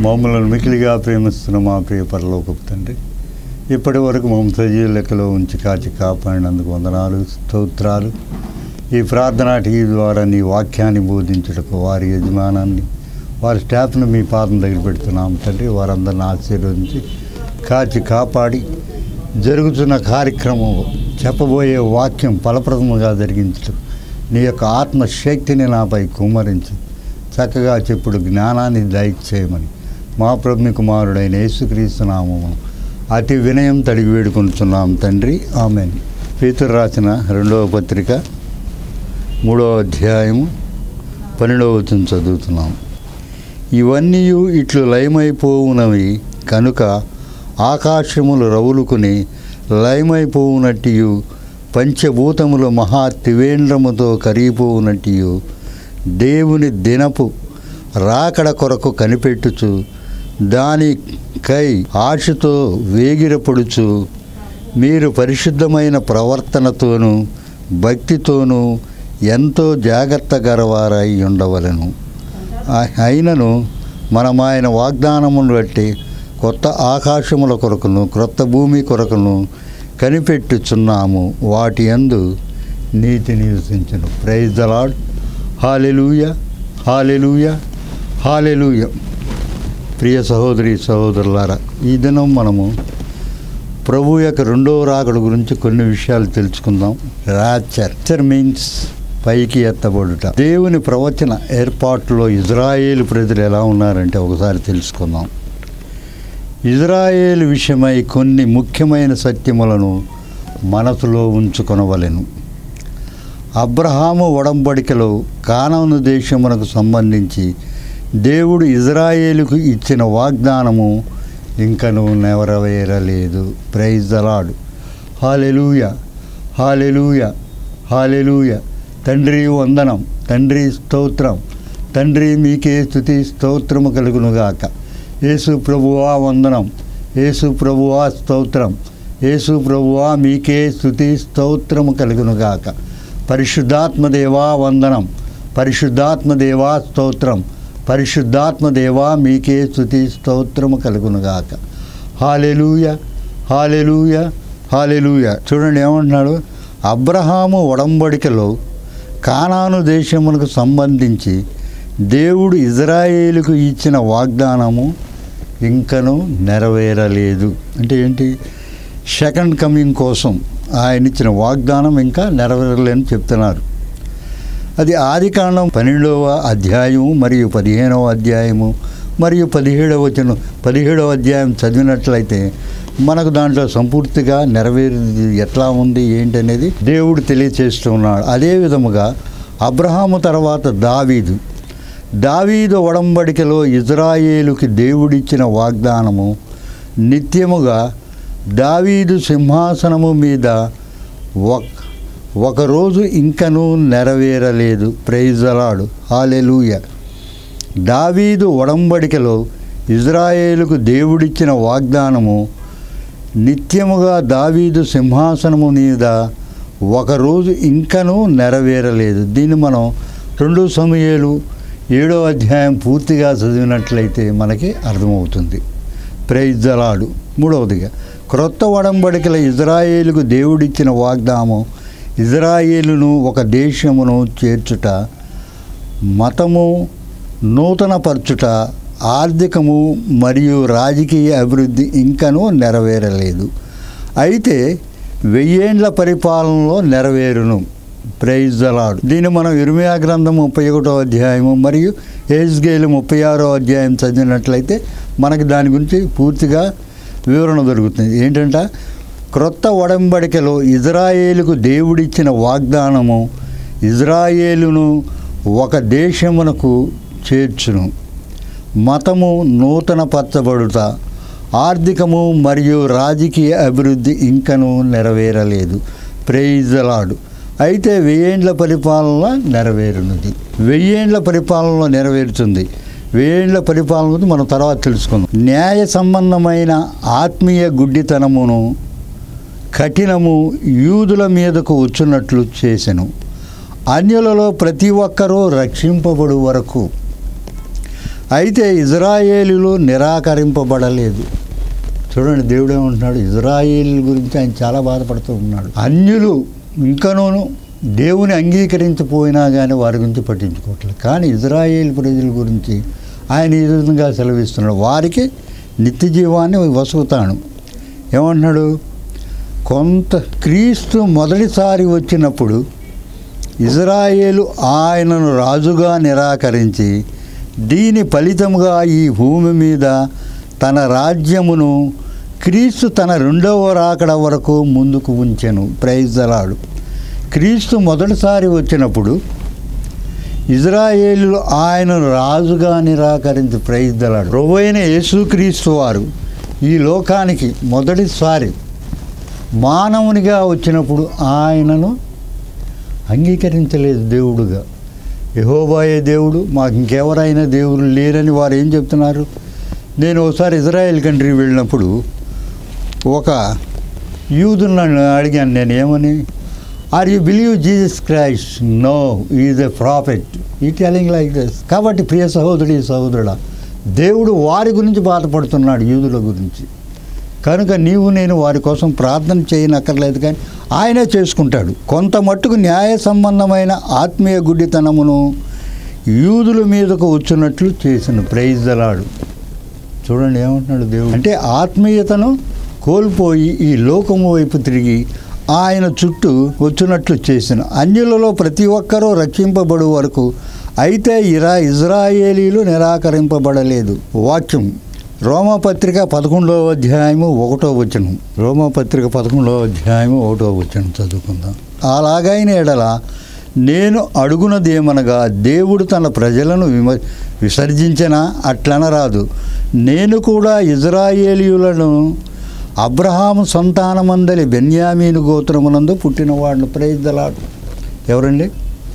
మమ్మల్ని మికిలిగా ప్రేమిస్తున్న మా ప్రియ పరలోకపు తండ్రి, ఇప్పటి వరకు మమ్మల్ని సజీవ లెక్కలో ఉంచి కాచి కాపాడినందుకు వందనాలు, స్తోత్రాలు. ఈ ప్రార్థనా టీవీ ద్వారా నీ వాక్యాన్ని బోధించుటకు వారి యజమానాన్ని, వారి స్టాఫ్ను మీ పాదం దగ్గర పెడుతున్నాం తండ్రి. వారందరిని ఆశీర్వదించి కాచి కాపాడి జరుగుతున్న కార్యక్రమం, చెప్పబోయే వాక్యం ఫలప్రదముగా జరిగించడం నీ యొక్క ఆత్మశక్తిని నాపై కుమ్మరించి చక్కగా చెప్పుడు జ్ఞానాన్ని దయచేయమని మా ప్రభుని కుమారుడైన యేసుక్రీస్తు నామమున అతి వినయం తడిగి వేడుకుంటున్నాం తండ్రి, ఆమేన్. పేతురు రాసిన 2వ పత్రిక 3వ అధ్యాయము 12వ వచనం చదువుతున్నాం. ఇవన్నీ ఇట్లు లయమైపోవునవి కనుక ఆకాశములు రవులుకుని లయమైపోవునట్టియు పంచభూతములు మహా త్రివేంద్రముతో కరిగిపోవునట్టియు దేవుని దినపు రాకడ కొరకు కనిపెట్టుచు దానికై ఆశతో వేగిరపడుచు మీరు పరిశుద్ధమైన ప్రవర్తనతోనూ భక్తితోనూ ఎంతో జాగ్రత్త గలవారై ఉండవలెను. అయినను మనం ఆయన వాగ్దానమును బట్టి కొత్త ఆకాశముల కొరకును క్రొత్త భూమి కొరకును కనిపెట్టుచున్నాము. వాటి యందు నీతి నివసించును. Praise the lord. హల్లెలూయా, హల్లెలూయా, హల్లెలూయా. ప్రియ సహోదరి సహోదరులారా, ఈ దినం మనము ప్రభు యొక్క 2వ రాకడ గురించి కొన్ని విషయాలు తెలుసుకుందాం. రాప్చర్ మీన్స్ పైకి ఎత్తబడుట. దేవుని ప్రవచన ఏర్పాటులో ఇజ్రాయేలు ప్రజలు ఎలా ఉన్నారంటే ఒకసారి తెలుసుకుందాం. ఇజ్రాయేలు విషయమై కొన్ని ముఖ్యమైన సత్యములను మనసులో ఉంచుకొనవలెను. అబ్రహాము ఒడంబడికలో కానాను దేశమునకు సంబంధించి దేవుడు ఇజ్రాయేలుకు ఇచ్చిన వాగ్దానము ఇంకనూ నెరవేరలేదు. Praise the lord. హల్లెలూయా, హల్లెలూయా, హల్లెలూయా. తండ్రి వందనం, తండ్రి స్తోత్రం, తండ్రి మీకే స్తుతి స్తోత్రము కలుగునుగాక. యేసు ప్రభువా వందనం, యేసు ప్రభువా స్తోత్రం, యేసు ప్రభువా మీకే స్తుతి స్తోత్రము కలుగునుగాక. పరిశుద్ధాత్మదేవా వందనం, పరిశుద్ధాత్మదేవా స్తోత్రం, పరిశుద్ధాత్మదేవా మీకే స్తుతి స్తోత్రము కలుగునుగాక. హల్లెలూయా, హల్లెలూయా, హల్లెలూయా. చూడండి ఏమంటున్నాడు. అబ్రహాము ఒడంబడికలో కానాను దేశమునకు సంబంధించి దేవుడు ఇజ్రాయేలుకు ఇచ్చిన వాగ్దానము ఇంకనూ నెరవేరలేదు. అంటే ఏంటి? సెకండ్ కమింగ్ కోసం ఆయన ఇచ్చిన వాగ్దానం ఇంకా నెరవేరలేని చెప్తున్నారు. అది ఆదికాండం 12వ అధ్యాయము మరియు 15వ అధ్యాయము మరియు 17వ వచనం 17వ అధ్యాయం చదివినట్లయితే మనకు దాంట్లో సంపూర్తిగా నెరవేరేది ఎట్లా ఉంది ఏంటనేది దేవుడు తెలియచేస్తూ ఉన్నాడు. అదే విధముగా అబ్రహాము తర్వాత దావీదు ఒడంబడికలో ఇజ్రాయేలుకి దేవుడిచ్చిన వాగ్దానము నిత్యముగా దావీదు సింహాసనము మీద ఒకరోజు ఇంకనూ నెరవేరలేదు. Praise the lord. హల్లెలూయా. దావీదు ఒడంబడికలో ఇజ్రాయేలుకు దేవుడిచ్చిన వాగ్దానము నిత్యముగా దావీదు సింహాసనము మీద ఒకరోజు ఇంకనూ నెరవేరలేదు. దీన్ని మనం 2 సమూయేలు 7వ అధ్యాయం పూర్తిగా చదివినట్లయితే మనకి అర్థమవుతుంది. Praise the lord. 3వదిగా క్రొత్త ఒడంబడికల ఇజ్రాయేలుకు దేవుడిచ్చిన వాగ్దానం ఇజ్రాయేలును ఒక దేశమును చేర్చుట, మతము నూతనపరచుట, ఆర్థికము మరియు రాజకీయ అభివృద్ధి ఇంకనూ నెరవేరలేదు. అయితే 1000 ఏండ్ల పరిపాలనలో నెరవేరును. Praise the lord. దీన్ని మనం ఇర్మియా గ్రంథం 31వ అధ్యాయము మరియు యెహెజ్కేలు 36వ అధ్యాయం చదివినట్లయితే మనకి దాని గురించి పూర్తిగా వివరణ దొరుకుతుంది. ఏంటంటే క్రొత్త ఒడంబడికలో ఇజ్రాయేలుకు దేవుడిచ్చిన వాగ్దానము ఇజ్రాయేలును ఒక దేశమునకు చేర్చును, మతము నూతనపరచబడుట, ఆర్థికము మరియు రాజకీయ అభివృద్ధి ఇంకనూ నెరవేరలేదు. Praise the lord. అయితే 1000 ఏండ్ల పరిపాలన నెరవేరున్నది. 1000 ఏండ్ల పరిపాలనలో నెరవేరుతుంది. 1000 ఏండ్ల పరిపాలన గురించి మనం తర్వాత తెలుసుకుందాం. న్యాయ సంబంధమైన ఆత్మీయ గుడ్డితనమును కఠినము యూదుల మీదకు వచ్చున్నట్లు చేసెను. అన్యులలో ప్రతి ఒక్కరూ రక్షింపబడు వరకు అయితే ఇజ్రాయేలీలు నిరాకరింపబడలేదు. చూడండి, దేవుడు ఏమంటున్నాడు, ఇజ్రాయేలీల గురించి ఆయన చాలా బాధపడుతూ ఉన్నాడు. అన్యులు ఇంకనూ దేవుని అంగీకరించపోయినా కానీ వారి గురించి పట్టించుకోవట్లేదు. కానీ ఇజ్రాయేల్ ప్రజల గురించి ఆయన ఈ విధంగా సెలవిస్తున్నాడు, వారికి నిత్య జీవాన్ని వసుకుతాను. ఏమంటున్నాడు, క్రీస్తు మొదటిసారి వచ్చినప్పుడు ఇజ్రాయేలు ఆయనను రాజుగా నిరాకరించి దీని ఫలితముగా ఈ భూమి మీద తన రాజ్యమును క్రీస్తు తన రెండవ రాకడ వరకు ముందుకు ఉంచెను. Praise the lord. క్రీస్తు మొదటిసారి వచ్చినప్పుడు ఇజ్రాయేలు ఆయనను రాజుగా నిరాకరించి, ప్రైజ్ ది లార్డ్, ప్రభువైన యేసుక్రీస్తు వారు ఈ లోకానికి మొదటిసారి మానవునిగా వచ్చినప్పుడు ఆయనను అంగీకరించలేదు దేవుడుగా. యెహోవాయే దేవుడు, మాకు ఇంకెవరైనా దేవుడు లేరని వారు ఏం చెప్తున్నారు. నేను ఒకసారి ఇజ్రాయెల్ కంట్రీ వెళ్ళినప్పుడు ఒక యూదుని అడిగాను, నేను ఏమని, are you believe Jesus Christ? No, is a prophet. He telling like this. కాబట్టి ప్రియ సహోదరి సహోదరుడా, దేవుడు వారి గురించి బాధపడుతున్నాడు, యూదుల గురించి. కనుక నీవు నేను వారి కోసం ప్రార్థన చేయనక్కర్లేదు, కానీ ఆయనే చేసుకుంటాడు. కొంత మట్టుకు న్యాయ సంబంధమైన ఆత్మీయ గుడ్డితనమును యూదుల మీదకు వచ్చినట్లు చేసిన. Praise the lord. చూడండి ఏమంటున్నాడు దేవుడు అంటే, ఆత్మీయతను కోల్పోయి ఈ లోకము వైపు తిరిగి ఆయన చుట్టూ వచ్చినట్లు చేసిన. అన్యులలో ప్రతి ఒక్కరూ రక్షింపబడు వరకు. అయితే ఇజ్రాయేలీలు నిరాకరింపబడలేదు. వాక్యం రోమాపత్రిక 11వ అధ్యాయము 1వ వచనం. రోమాపత్రిక 11వ అధ్యాయము 1వ వచనం చదువుకుందాం. అలాగైన ఎడల నేను అడుగునదేమనగా, దేవుడు తన ప్రజలను విసర్జించినా అట్లనరాదు. నేను కూడా ఇజ్రాయేలీయులను అబ్రహాము సంతానమందలి బెన్యామీను గోత్రమునందు పుట్టినవాడిని. Praise the lord. ఎవరండి?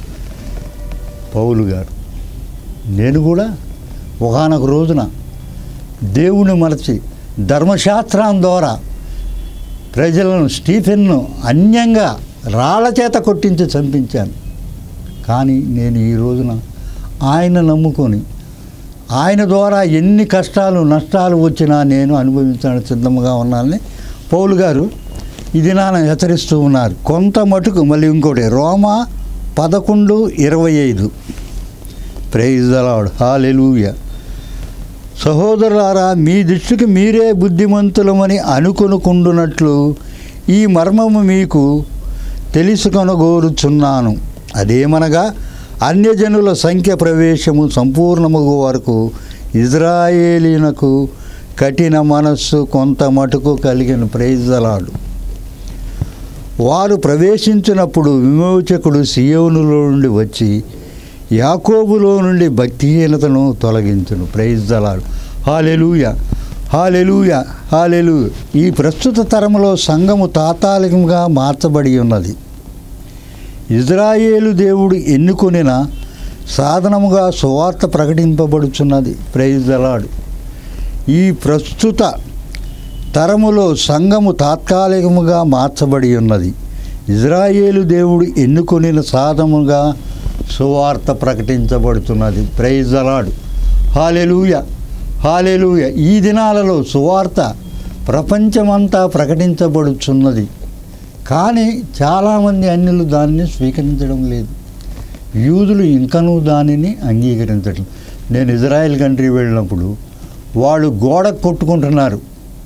పౌలు గారు. నేను కూడా ఒకానొక రోజున దేవుని మరచి ధర్మశాస్త్రం ద్వారా ప్రజలను, స్టీఫెన్ను అన్యంగా రాళ్ల చేత కొట్టించి చంపించాను. కానీ నేను ఈ రోజున ఆయన నమ్ముకొని ఆయన ద్వారా ఎన్ని కష్టాలు నష్టాలు వచ్చినా నేను అనుభవించడానికి సిద్ధంగా ఉన్నానని పౌలు గారు ఇది నాన్న హెచ్చరిస్తూ ఉన్నారు. కొంత మటుకు మళ్ళీ ఇంకోటి రోమా 11:25. Praise the lord. హల్లెలూయా. సహోదరులారా, మీ దృష్టికి మీరే బుద్ధిమంతులమని అనుకొనుకుండునట్లు ఈ మర్మము మీకు తెలుసుకొనగోరుచున్నాను. అదేమనగా, అన్యజనుల సంఖ్య ప్రవేశము సంపూర్ణమగు వరకు ఇజ్రాయేలీనకు కఠిన మనస్సు కొంత మటుకు కలిగిన. Praise the lord. వారు ప్రవేశించినప్పుడు విమోచకుడు సియోనులో నుండి వచ్చి యాకోబులో నుండి భక్తిహీనతను తొలగించును. Praise the lord. హల్లెలూయా, హల్లెలూయా, హల్లెలూయా. ఈ ప్రస్తుత తరములో సంఘము తాత్కాలికంగా మార్చబడి ఉన్నది. ఇజ్రాయేలు దేవుడు ఎన్నుకొనిన సాధనముగా సువార్త ప్రకటింపబడుచున్నది. Praise the lord. ఈ ప్రస్తుత తరములో సంఘము తాత్కాలికముగా మార్చబడి ఉన్నది. ఇజ్రాయేలు దేవుడు ఎన్నుకొనిన సాధనముగా సువార్త ప్రకటించబడుతున్నది. Praise the lord. హల్లెలూయా, హల్లెలూయా. ఈ దినాలలో సువార్త ప్రపంచమంతా ప్రకటించబడుచున్నది. కానీ చాలామంది అన్యులు దానిని స్వీకరించడం లేదు. యూదులు ఇంకనూ దానిని అంగీకరించడం. నేను ఇజ్రాయెల్ కంట్రీ వెళ్ళినప్పుడు వాళ్ళు గోడ కొట్టుకుంటున్నారు.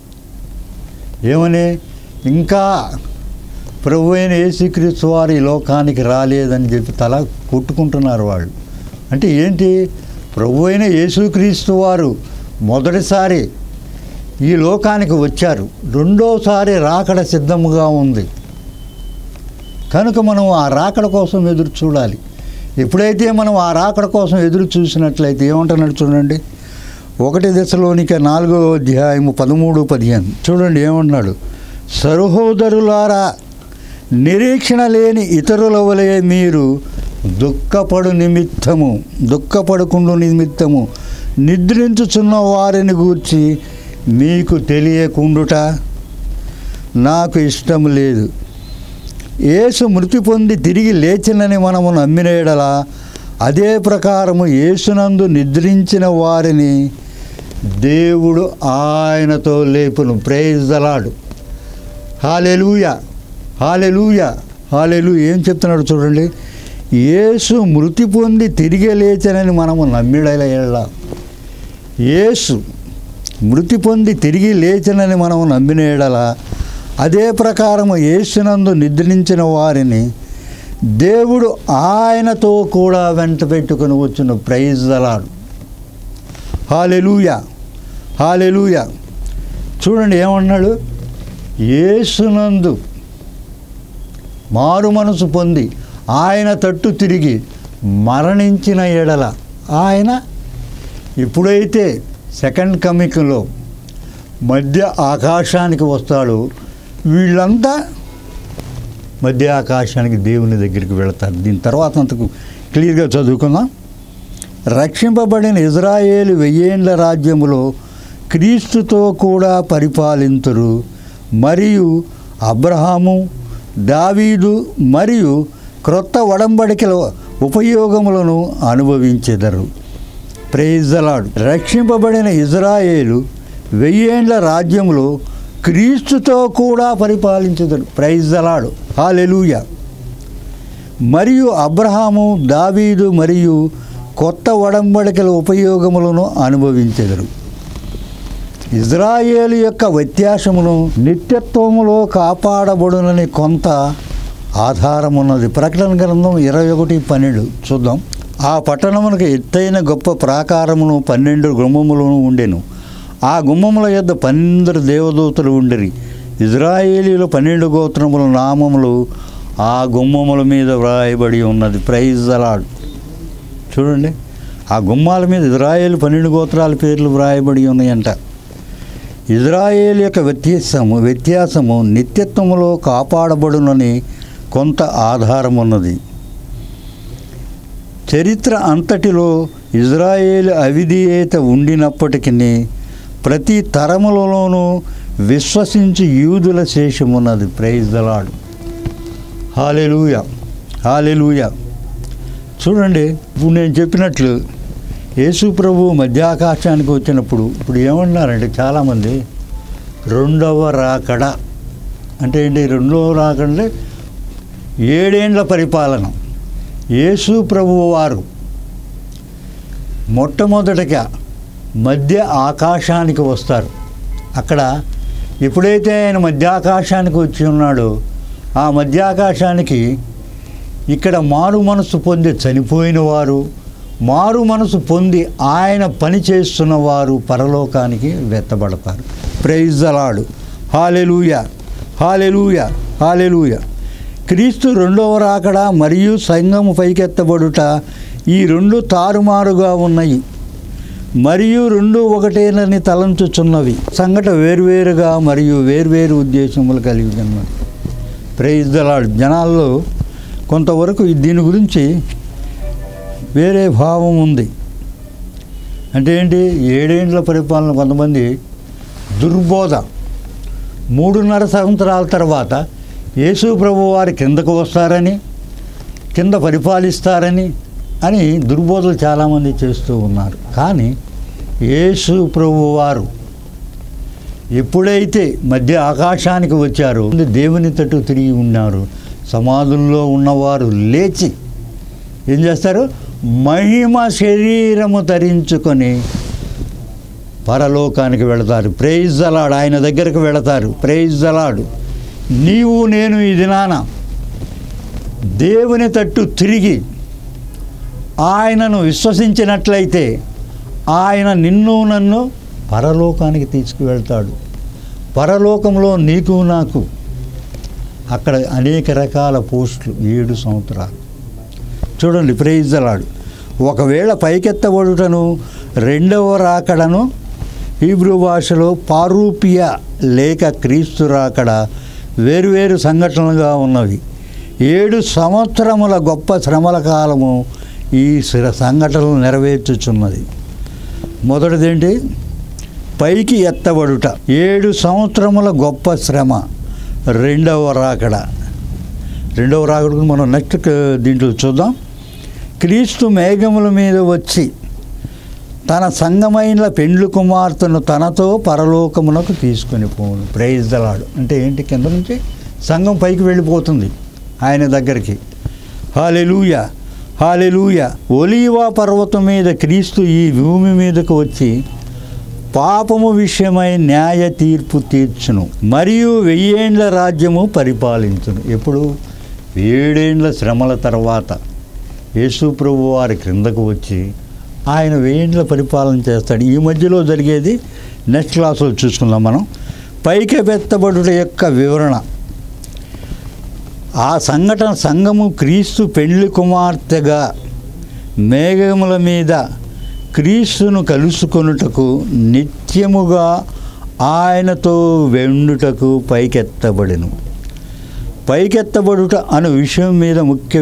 ఏమని? ఇంకా ప్రభువైన యేసుక్రీస్తు వారు ఈ లోకానికి రాలేదని చెప్పి తల కొట్టుకుంటున్నారు వాళ్ళు. అంటే ఏంటి? ప్రభువైన యేసుక్రీస్తు వారు మొదటిసారి ఈ లోకానికి వచ్చారు, రెండోసారి రాకడ సిద్ధముగా ఉంది. కనుక మనం ఆ రాకడ కోసం ఎదురు చూడాలి. ఎప్పుడైతే మనం ఆ రాకడ కోసం ఎదురు చూసినట్లయితే ఏమంటున్నాడు చూడండి, 1 దశలోనిక 4వ అధ్యాయము 13-15 చూడండి ఏమంటున్నాడు. సహోదరులారా, నిరీక్షణ లేని ఇతరుల వలె మీరు దుఃఖపడకుండు నిమిత్తము నిద్రించుచున్న వారిని గూర్చి మీకు తెలియకుండుట నాకు ఇష్టం లేదు. యేసు మృతి పొంది తిరిగి లేచినని మనము నమ్మిన యెడల అదే ప్రకారము యేసునందు నిద్రించిన వారిని దేవుడు ఆయనతో లేపును. Praise the lord. హల్లెలూయా, హల్లెలూయా, హల్లెలూయా. ఏం చెప్తున్నాడు చూడండి. యేసు మృతి పొంది తిరిగి లేచనని మనము నమ్మిడల, యేసు మృతి పొంది తిరిగి లేచనని మనము నమ్మిన ఎడల, అదే ప్రకారము యేసునందు నిద్రించిన వారిని దేవుడు ఆయనతో కూడా వెంట పెట్టుకుని వచ్చును. Praise the lord. హల్లెలూయా, హల్లెలూయా. చూడండి ఏమన్నాడు. యేసునందు మారు మనసు పొంది ఆయన తట్టు తిరిగి మరణించిన ఎడల, ఆయన ఎప్పుడైతే సెకండ్ కమింగ్లో మధ్య ఆకాశానికి వస్తాడో, వీళ్ళంతా మధ్య ఆకాశానికి దేవుని దగ్గరికి వెళతారు. దీని తర్వాత అంతకు క్లియర్గా చదువుకుందాం. రక్షింపబడిన ఇజ్రాయేలు 1000 ఏండ్ల రాజ్యములో క్రీస్తుతో కూడా పరిపాలింతురు, మరియు అబ్రహాము, దావీదు మరియు క్రొత్త ఒడంబడికల ఉపయోగములను అనుభవించెదరు. Praise the lord. రక్షింపబడిన ఇజ్రాయేలు 1000 ఏండ్ల రాజ్యములో క్రీస్తుతో కూడా పరిపాలించెదరు. Praise the lord. హల్లెలూయా. మరియు అబ్రహాము, దావీదు మరియు కొత్త ఒడంబడికల ఉపయోగములను అనుభవించెదరు. ఇజ్రాయేలు యొక్క వ్యత్యాసమును నిత్యత్వములో కాపాడబడునని కొంత ఆధారం ఉన్నది. ప్రకటన గ్రంథం 21:12 చూద్దాం. ఆ పట్టణమునకు ఎత్తైన గొప్ప ప్రాకారమును 12 గుమ్మములను ఉండెను. ఆ గుమ్మముల యొద్ద 12 దేవదూతలు ఉండిరి. ఇజ్రాయేలీల 12 గోత్రముల నామములు ఆ గుమ్మముల మీద వ్రాయబడి ఉన్నది. Praise the lord. చూడండి, ఆ గుమ్మాల మీద ఇజ్రాయేలు 12 గోత్రాల పేర్లు వ్రాయబడి ఉన్నాయంట. ఇజ్రాయేల్ యొక్క వ్యత్యాసము నిత్యత్వములో కాపాడబడునని కొంత ఆధారం ఉన్నది. చరిత్ర అంతటిలో ఇజ్రాయేలు అవిధేయత ఉండినప్పటికీ ప్రతి తరములలోనూ విశ్వసించి యూదుల శేషమున్నది. Praise the lord. హల్లెలూయా, హల్లెలూయా. చూడండి, ఇప్పుడు నేను చెప్పినట్లు యేసు ప్రభు మధ్యాకాశానికి వచ్చినప్పుడు ఇప్పుడు ఏమన్నారంటే చాలామంది, రెండవ రాకడ అంటే ఏంటి? రెండవ రాకడ అంటే 7 ఏండ్ల పరిపాలన. యేసు ప్రభువు వారు మొట్టమొదటిగా మధ్య ఆకాశానికి వస్తారు. అక్కడ ఎప్పుడైతే ఆయన మధ్యాకాశానికి వచ్చి ఉన్నాడో, ఆ మధ్యాకాశానికి ఇక్కడ మారు మనసు పొంది చనిపోయిన వారు, మారు మనసు పొంది ఆయన పని చేస్తున్న వారు పరలోకానికి వెత్తబడతారు. Praise the lord. హల్లెలూయా, హల్లెలూయా, హల్లెలూయా. క్రీస్తు రెండవ రాకడ మరియు సంఘము పైకెత్తబడుట, ఈ రెండు తారుమారుగా ఉన్నాయి మరియు రెండు ఒకటేనని తలంచుచున్నవి. సంఘటన వేర్వేరుగా మరియు వేర్వేరు ఉద్దేశములు కలిగి ఉన్నది. Praise the lord. జనాల్లో కొంతవరకు దీని గురించి వేరే భావం ఉంది. అంటే ఏంటి? 7 ఏండ్ల పరిపాలన కొంతమంది దుర్బోధ. 3.5 సంవత్సరాల తర్వాత యేసు ప్రభు వారి కిందకు వస్తారని, కింద పరిపాలిస్తారని అని దుర్బోధలు చాలామంది చేస్తూ ఉన్నారు. కానీ యేసు ప్రభు వారు ఎప్పుడైతే మధ్య ఆకాశానికి వచ్చారో దేవుని తట్టు తిరిగి ఉన్నారు. సమాధుల్లో ఉన్నవారు లేచి ఏం చేస్తారు? మహిమ శరీరము ధరించుకొని పరలోకానికి వెళతారు. Praise the lord. ఆయన దగ్గరకు వెళతారు. Praise the lord. నీవు నేను ఈ దినాన దేవుని తట్టు తిరిగి ఆయనను విశ్వసించినట్లయితే ఆయన నిన్ను నన్ను పరలోకానికి తీసుకువెళ్తాడు. పరలోకంలో నీకు నాకు అక్కడ అనేక రకాల పోస్టులు 7 సంవత్సరాలు. చూడండి, ప్రైజ్ ద లార్డ్. ఒకవేళ పైకెత్తబడుటను రెండవ రాకడను హీబ్రూ భాషలో పారూపియా లేక క్రీస్తు రాకడ వేరువేరు సంఘటనలుగా ఉన్నవి. 7 సంవత్సరముల గొప్ప శ్రమల కాలము ఈ సంఘటనలు నెరవేర్చుచున్నది. మొదటిదేంటి? పైకి ఎత్తబడుట. 7 సంవత్సరముల గొప్ప శ్రమ. రెండవ రాకడ. రెండవ రాకడకు మనం నెక్స్ట్ దీంట్లో చూద్దాం. క్రీస్తు మేఘముల మీద వచ్చి తన సంగమైన పెండ్లి కుమార్తెను తనతో పరలోకమునకు తీసుకొని పోను. Praise the lord. అంటే ఏంటి? కింద నుంచి సంఘం పైకి వెళ్ళిపోతుంది ఆయన దగ్గరికి. హల్లెలూయా, హల్లెలూయా. ఒలీవా పర్వతం మీద క్రీస్తు ఈ భూమి మీదకు వచ్చి పాపము విషయమై న్యాయ తీర్పు తీర్చును, మరియు 1000 ఏండ్ల రాజ్యము పరిపాలించును. ఎప్పుడు? 7 ఏండ్ల శ్రమల తర్వాత యేసు ప్రభు వారి క్రిందకు వచ్చి ఆయన 1000 ఏండ్ల పరిపాలన చేస్తాడు. ఈ మధ్యలో జరిగేది నెక్స్ట్ క్లాసులో చూసుకుందాం మనం. పైకెత్తబడుట యొక్క వివరణ. ఆ సంఘటన సంఘము క్రీస్తు పెండ్లి కుమార్తెగా మేఘముల మీద క్రీస్తును కలుసుకొనుటకు నిత్యముగా ఆయనతో వెండుటకు పైకెత్తబడెను. పైకెత్తబడుట అను విషయం మీద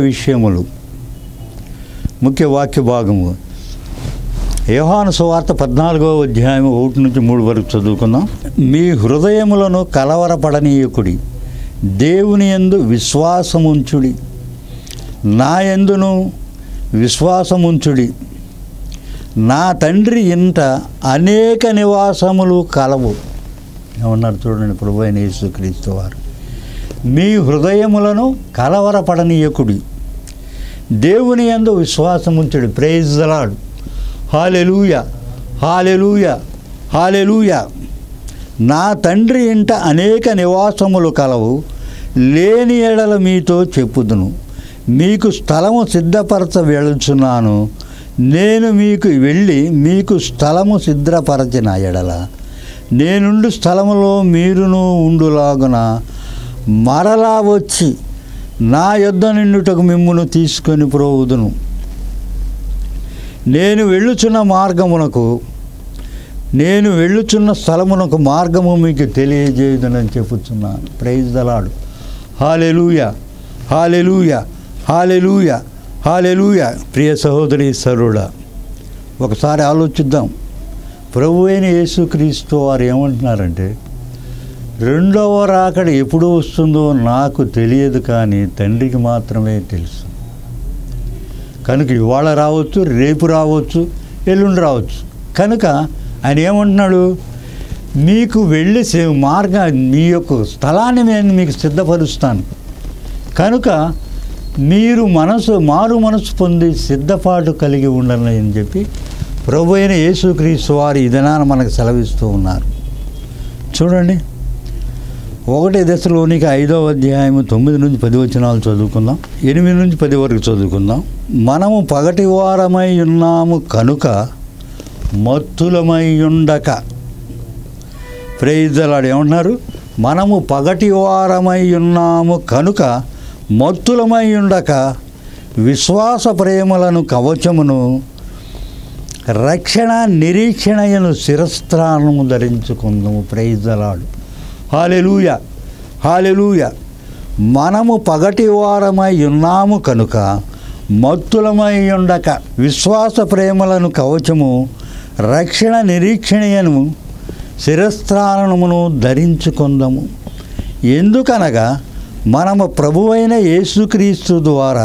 ముఖ్య వాక్య భాగము యోహాను సువార్త 14వ అధ్యాయం 1-3 వరకు చదువుకుందాం. మీ హృదయములను కలవరపడనీయకుడి, దేవుని యందు విశ్వాసముంచుడి, నా యందును విశ్వాసముంచుడి. నా తండ్రి ఇంట అనేక నివాసములు కలవు. ఏమన్నారు చూడండి ప్రభువైన యేసుక్రీస్తు వారు. మీ హృదయములను కలవరపడనీయకుడి, దేవుని యందు విశ్వాసముంచుడి. Praise the lord. హల్లెలూయా, హల్లెలూయా, హల్లెలూయా. నా తండ్రి ఇంట అనేక నివాసములు కలవు, లేని ఎడల మీతో చెప్పుదును. మీకు స్థలము సిద్ధపరచ వెళుచున్నాను. నేను మీకు స్థలము సిద్ధపరచిన ఎడల నేనుండు స్థలములో మీరును ఉండులాగున మరలా వచ్చి నా యొద్ద నిండుటకు మిమ్మును తీసుకొని పోవుదును. నేను వెళ్ళుచున్న స్థలమునకు మార్గము మీకు తెలియజేయుదునని చెప్పుచున్నాను. Praise the lord. హల్లెలూయా, హల్లెలూయా, హల్లెలూయా, హల్లెలూయా. ప్రియ సహోదరి సరుడా, ఒకసారి ఆలోచిద్దాం. ప్రభు అయిన యేసుక్రీస్తు వారు ఏమంటున్నారంటే, రెండవ రాకడ ఎప్పుడు వస్తుందో నాకు తెలియదు, కానీ తండ్రికి మాత్రమే తెలుసు. కనుక ఇవాళ రావచ్చు, రేపు రావచ్చు, ఎల్లుండి రావచ్చు. కనుక ఆయన ఏమంటున్నాడు? మీకు వెళ్ళి మీ యొక్క స్థలాన్ని నేను మీకు సిద్ధపరుస్తాను. కనుక మీరు మారు మనసు పొంది సిద్ధపాటు కలిగి ఉండాలని అని చెప్పి ప్రభు అయిన యేసుక్రీస్తు వారు ఈ దినాన మనకు సెలవిస్తూ ఉన్నారు. చూడండి, 1 దశలోనికి 5వ అధ్యాయం 9-10 వచనాలు చదువుకుందాం. 8-10 వరకు చదువుకుందాం. మనము పగటి వారమై ఉన్నాము కనుక మత్తులమై ఉండక. Praise the lord. ఏమంటున్నారు? మనము పగటి వారమై ఉన్నాము కనుక మత్తులమై ఉండక విశ్వాస ప్రేమలను కవచమును రక్షణ నిరీక్షణయను శిరస్త్రాణము ధరించుకుందాము. Praise the lord. హల్లెలూయా, హల్లెలూయా. మనము పగటి వారమై ఉన్నాము కనుక మత్తులమై ఉండక విశ్వాస ప్రేమలను కవచము రక్షణ నిరీక్షణయను శిరస్త్రాణమును ధరించుకుందాము. ఎందుకనగా మనము ప్రభువైన యేసుక్రీస్తు ద్వారా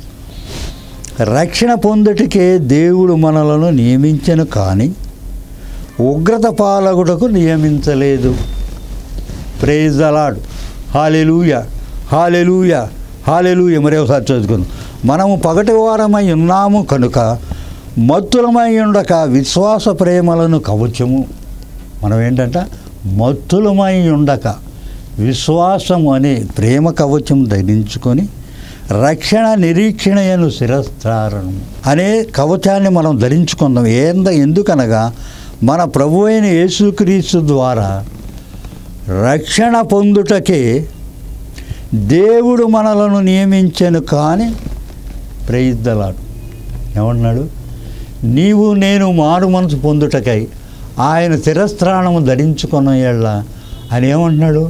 రక్షణ పొందుటకే దేవుడు మనలను నియమించెను, కానీ ఉగ్రత పాలగుటకు నియమించలేదు. Praise the lord. హల్లెలూయా, హల్లెలూయా, హల్లెలూయా. మరొకసారి చదువుకుందాం. మనము పగటి వారమై ఉన్నాము కనుక మత్తులమై ఉండక విశ్వాస ప్రేమలను కవచము. మనం ఏంటంటే మత్తులమై ఉండక విశ్వాసం అనే ప్రేమ కవచం ధరించుకొని రక్షణ నిరీక్షణయను శిరస్త్రారణం అనే కవచాన్ని మనం ధరించుకుందాం. ఎందుకనగా మన ప్రభు అయిన యేసుక్రీస్తు ద్వారా రక్షణ పొందుటకే దేవుడు మనలను నియమించెను, కానీ ప్రైజ్ ద లార్డ్. ఏమన్నాడు? నీవు నేను మారు మనసు పొందుటకై ఆయన శిరస్త్రాణము ధరించుకున్న ఎళ్ళ ఆయన ఏమంటున్నాడు?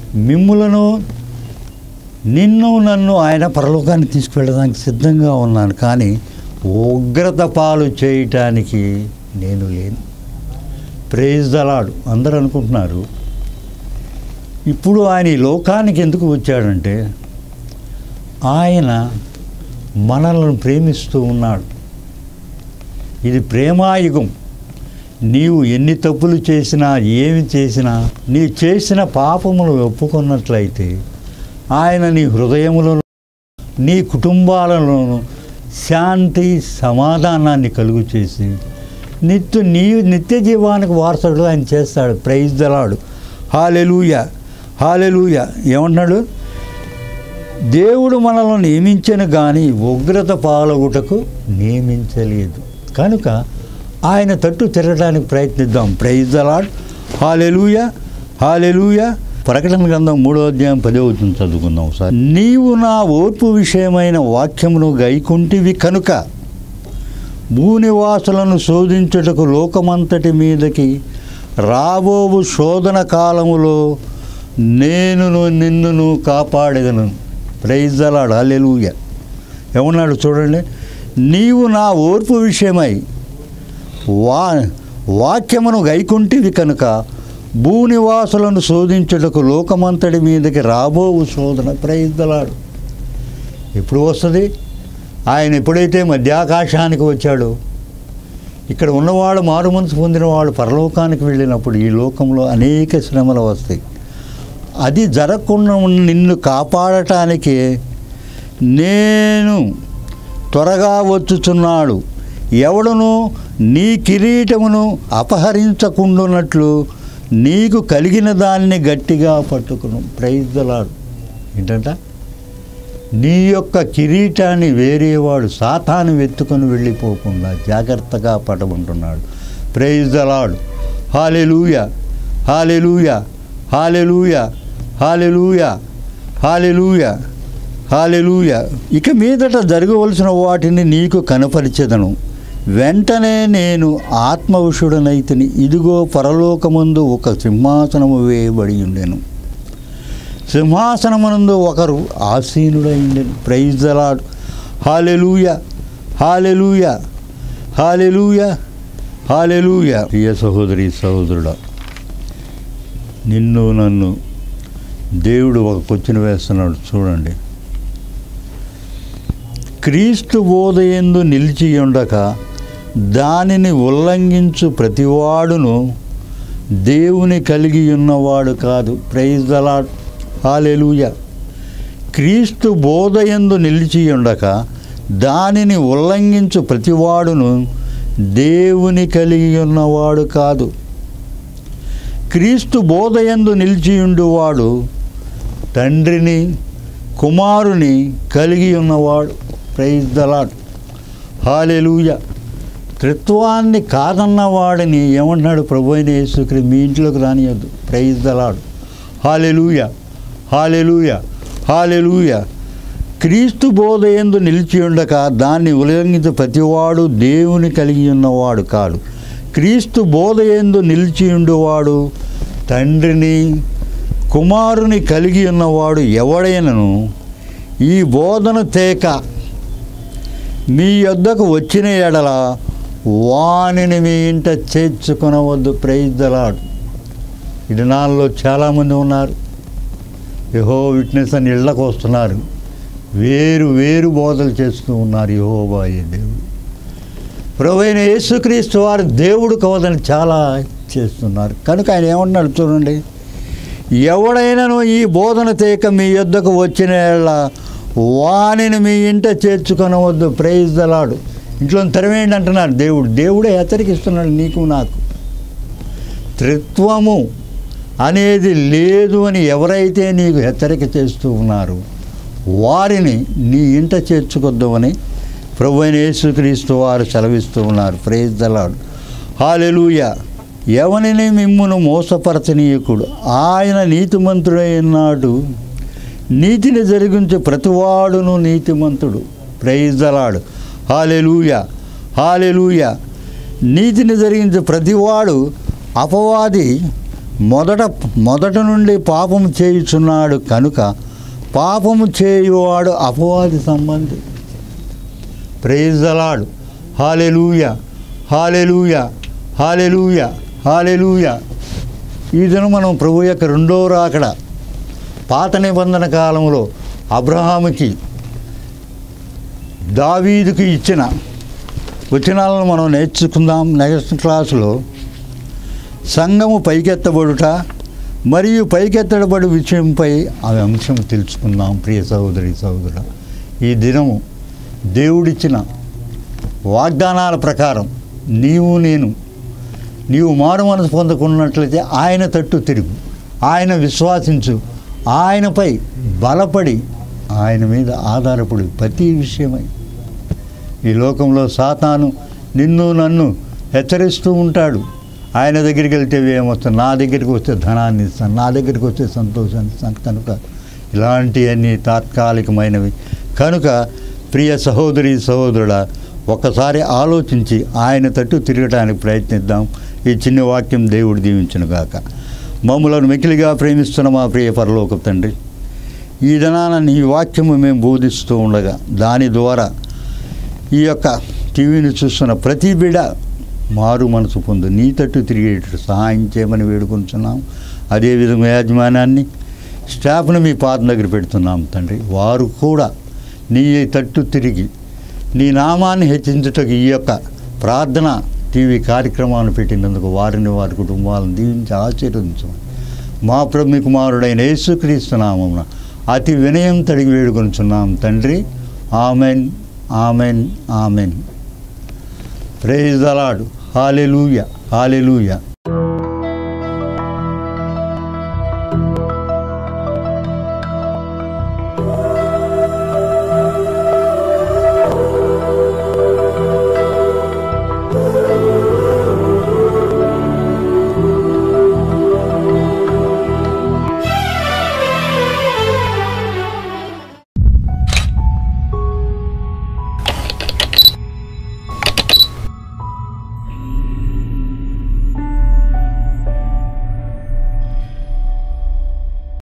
నన్ను ఆయన పరలోకానికి తీసుకువెళ్ళడానికి సిద్ధంగా ఉన్నాను, కానీ ఉగ్రత పాలు చేయటానికి నేను లేను. Praise the lord. అందరూ అనుకుంటున్నారు ఇప్పుడు ఆయన ఈ లోకానికి ఎందుకు వచ్చాడంటే ఆయన మనల్ని ప్రేమిస్తూ ఉన్నాడు. ఇది ప్రేమాయుగం. నీవు ఎన్ని తప్పులు చేసినా, ఏమి చేసినా, నీ చేసిన పాపములు ఒప్పుకున్నట్లయితే ఆయన నీ హృదయములను, నీ కుటుంబాలలోనూ శాంతి సమాధానాన్ని కలుగు చేసి నిత్య జీవానికి వారసుడు ఆయన చేస్తాడు. Praise the lord. హల్లెలూయా, హల్లెలూయా. ఏమన్నాడు? దేవుడు మనల్ని నియమించను కానీ ఉగ్రత పాలగుటకు నియమించలేదు. కనుక ఆయన తట్టు తిరగడానికి ప్రయత్నిద్దాం. Praise the lord. హల్లెలూయా, హల్లెలూయా. ప్రకటన గ్రంథం 3వ అధ్యాయం 10వ వచనం చదువుకుందాం ఒకసారి. నీవు నా ఓర్పు విషయమైన వాక్యమును గైకుంటివి కనుక భూనివాసులను శోధించుటకు లోకమంతటి మీదకి రాబోవు శోధన కాలములో నేను నిన్నును కాపాడేదను. Praise the lord. హల్లెలూయా. ఏమన్నాడు చూడండి. నీవు నా ఓర్పు విషయమై వాక్యమును గైకుంటివి కనుక భూనివాసులను శోధించుటకు లోకమంతటి మీదకి రాబోవు శోధన. Praise the lord. ఎప్పుడు వస్తుంది? ఆయన ఎప్పుడైతే మధ్యాకాశానికి వచ్చాడో, ఇక్కడ ఉన్నవాడు మారు మనసు పొందిన వాడు పరలోకానికి వెళ్ళినప్పుడు ఈ లోకంలో అనేక శ్రమలు వస్తాయి. అది జరగకుండా నిన్ను కాపాడటానికి నేను త్వరగా వచ్చుచున్నాడు. ఎవడును నీ కిరీటమును అపహరించకుండానట్లు నీకు కలిగిన దాన్ని గట్టిగా పట్టుకును. Praise the lord. ఏంటంట? నీ యొక్క కిరీటాన్ని వేరేవాడు సాతాను వెతుకొని వెళ్ళిపోకుండా జాగ్రత్తగా పట్టమంటున్నాడు. Praise the lord. హల్లెలూయా, హల్లెలూయా, హల్లెలూయా, హల్లెలూయా, హల్లెలూయా, హల్లెలూయా. ఇక మీదట జరగవలసిన వాటిని నీకు కనపరిచెదను. వెంటనే నేను ఆత్మవిషుడనైతిని. ఇదిగో పరలోకమందు ఒక సింహాసనము వేయబడి ఉండెను. సింహాసనమునందు ఒకరు ఆసీనుడైండెను. Praise the lord. హల్లెలూయా, హల్లెలూయా, హల్లెలూయా, హల్లెలూయా. ప్రియ సహోదరి సహోదరుడా, నిన్ను నన్ను దేవుడు ఒక క్వశ్చన్ వేస్తున్నాడు. చూడండి. క్రీస్తు బోధయందు నిలిచి ఉండక దానిని ఉల్లంఘించు ప్రతివాడును దేవుని కలిగి ఉన్నవాడు కాదు. Praise the lord. హల్లెలూయా. క్రీస్తు బోధయందు నిలిచి ఉండక దానిని ఉల్లంఘించు ప్రతివాడును దేవుని కలిగి ఉన్నవాడు కాదు. క్రీస్తు బోధయందు నిలిచియుండువాడు తండ్రిని కుమారుని కలిగి ఉన్నవాడు. Praise the lord. హల్లెలూయా. త్రిత్వాన్ని కాదన్నవాడిని ఏమంటున్నాడు ప్రభు అయిన యేసుక్రీస్తు? మీ ఇంట్లోకి రానియద్దు. Praise the lord. హల్లెలూయా, హల్లెలూయా, హల్లెలూయా. క్రీస్తు బోధయందు నిలిచి ఉండక దాన్ని ఉల్లంఘించు ప్రతివాడు దేవుని కలిగి ఉన్నవాడు కాడు. క్రీస్తు బోధయందు నిలిచి ఉండువాడు తండ్రిని కుమారుని కలిగి ఉన్నవాడు ఎవడైనను ఈ బోధన తేక మీ యొద్దకు వచ్చిన ఎడల వానిని మీ ఇంట చేర్చుకొనవద్దు. Praise the lord. ఈ దినాల్లో చాలామంది ఉన్నారు. యెహోవా విట్నెస్ అని ఇళ్ళకు వస్తున్నారు. వేరు వేరు బోధలు చేస్తూ ఉన్నారు. యెహోవా దేవుడు, ప్రభువైన యేసుక్రీస్తు వారు దేవుడు కావదని చాలా చేస్తున్నారు. కనుక ఆయన ఏమన్నాడు చూడండి. ఎవడైనాను ఈ బోధన తేక మీ యొద్దకు వచ్చిన వానిని మీ ఇంట చేర్చుకొనవద్దు. Praise the lord. ఇంట్లో తెరవేయండి అంటున్నాడు దేవుడు. దేవుడే హెచ్చరికిస్తున్నాడు నీకు నాకు. త్రిత్వము అనేది లేదు అని ఎవరైతే నీకు హెచ్చరిక చేస్తూ ఉన్నారో వారిని నీ ఇంట చేర్చుకొద్దామని ప్రభువైన యేసుక్రీస్తు వారు సెలవిస్తూ ఉన్నారు. Praise the lord. హల్లెలూయా. ఎవనిని మిమ్మును మోసపరచనీయకుడు. ఆయన నీతిమంతుడైనాడు. నీతిని జరిగించే ప్రతివాడును నీతిమంతుడు. Praise the lord. హల్లెలూయా, హల్లెలూయా. నీతిని జరిగించే ప్రతివాడు అపవాది మొదట నుండి పాపము చేయుచున్నాడు కనుక పాపము చేయువాడు అపవాది సంబంధి. Praise the lord. హల్లెలూయా, హల్లెలూయా, హల్లెలూయా, హల్లెలూయా. ఈ దినం మనం ప్రభు యొక్క రెండో రాకడ పాత నిబంధన కాలంలో అబ్రహాముకి దావీదుకు ఇచ్చిన వచనాలను మనం నేర్చుకుందాం. నెక్స్ట్ క్లాసులో సంఘము పైకెత్తబడుట మరియు పైకెత్తబడు విషయంపై ఆ అంశం తెలుసుకుందాం. ప్రియ సహోదరి సహోదరుడా, ఈ దినము దేవుడిచ్చిన వాగ్దానాల ప్రకారం నీవు మారు మనసు పొందకున్నట్లయితే ఆయన తట్టు తిరుగు, ఆయన విశ్వాసించు, ఆయనపై బలపడి ఆయన మీద ఆధారపడి ప్రతి విషయమై. ఈ లోకంలో సాతాను నిన్ను నన్ను హెచ్చరిస్తూ ఉంటాడు. ఆయన దగ్గరికి వెళ్తే ఏమొస్తాను, నా దగ్గరికి వస్తే ధనాన్ని ఇస్తాను, నా దగ్గరికి వస్తే సంతోషాన్ని ఇస్తాను. కనుక ఇలాంటివన్నీ తాత్కాలికమైనవి. కనుక ప్రియ సహోదరి సహోదరుడా, ఒక్కసారి ఆలోచించి ఆయన తట్టు తిరగడానికి ప్రయత్నిద్దాం. ఈ చిన్న వాక్యం దేవుడు దీవించునుగాక. మమ్ములను మికిలిగా ప్రేమిస్తున్న మా ప్రియ పరలోకపు తండ్రి, ఈ దినాన నీ వాక్యము మేము బోధిస్తూ ఉండగా దాని ద్వారా ఈ యొక్క టీవీని చూస్తున్న ప్రతి బిడ్డ మారు మనసు పొందు, నీ తట్టు తిరిగేటట్టు సహాయం చేయమని వేడుకుంటున్నాం. అదేవిధంగా యాజమాన్యాన్ని, స్టాఫ్ను మీ పాదం దగ్గర పెడుతున్నాం తండ్రి. వారు కూడా నీ తట్టు తిరిగి నీ నామాన్ని హెచ్చించుటకు ఈ యొక్క ప్రార్థన టీవీ కార్యక్రమాన్ని పెట్టినందుకు వారిని వారి కుటుంబాలను దీవించి ఆశీర్వదించమని మా ప్రభు కుమారుడైన యేసుక్రీస్తు నామమున అతి వినయం తడిగి వేడుకొనుచున్నాం తండ్రి. ఆమెన్, ఆమెన్, ఆమెన్. Praise the lord. హల్లెలూయా, హల్లెలూయా.